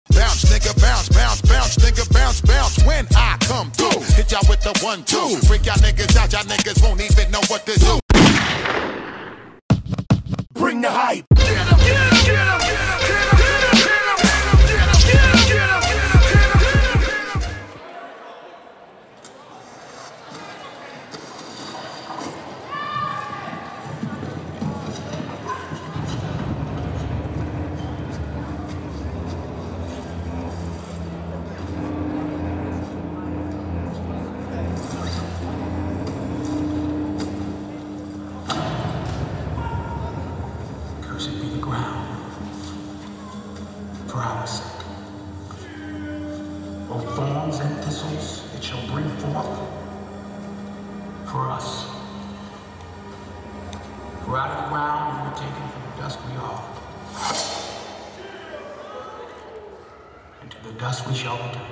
Bounce, nigga, bounce, bounce, bounce, nigga, bounce, bounce. When I come through, hit y'all with the 1-2. Freak y'all niggas out, y'all niggas won't even know what to do. Bring the hype. Get 'em, get 'em, get 'em, get 'em, get 'em, get 'em, get 'em, get 'em, get 'em, get 'em, get 'em, get 'em, get 'em. Cursed be the ground for our sake. O thorns and thistles it shall bring forth for us. For out of the ground we were taken, from the dust we are, and to the dust we shall return.